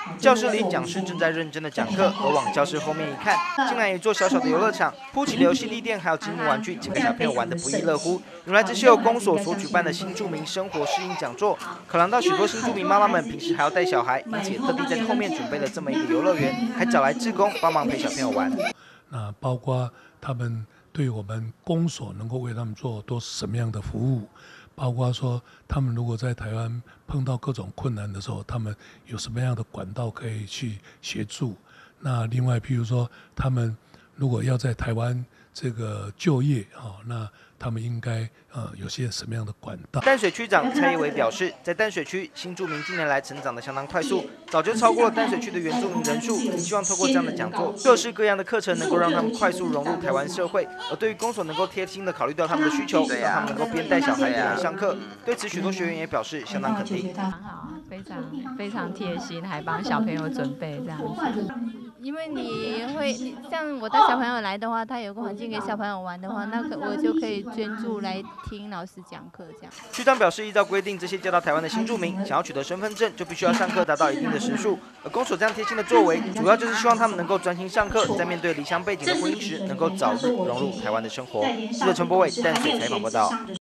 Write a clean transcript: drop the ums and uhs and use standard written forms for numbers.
教室里讲师正在认真的讲课，而往教室后面一看，竟然有一座小小的游乐场，铺起的游戏地垫，还有积木玩具，几个小朋友玩得不亦乐乎。原来这是由公所所举办的新住民生活适应讲座，考量到许多新住民妈妈们平时还要带小孩，因此也特地在后面准备了这么一个游乐园，还找来志工帮忙陪小朋友玩。 那包括他们对我们公所能够为他们做多什么样的服务，包括说他们如果在台湾碰到各种困难的时候，他们有什么样的管道可以去协助。那另外譬如说他们如果要在台湾这个就业，那他们应该有些什么样的管道？ 淡水区长蔡业伟表示，在淡水区新住民近年来成长得相当快速，早就超过了淡水区的原住民人数。希望透过这样的讲座，各式各样的课程能够让他们快速融入台湾社会。而对于公所能够贴心的考虑到他们的需求，让他们能够边带小孩边来上课，对此许多学员也表示相当肯定。 很好，非常贴心，还帮小朋友准备这样子。因为你像我带小朋友来的话，他有个环境给小朋友玩的话，那我就可以捐助来听老师讲课这样。 区长表示，依照规定，这些嫁到台湾的新住民想要取得身份证，就必须要上课达到一定的时数。而公所这样贴心的作为，主要就是希望他们能够专心上课，在面对离乡背景的婚姻时，能够早日融入台湾的生活。记者陈柏伟淡水采访报道。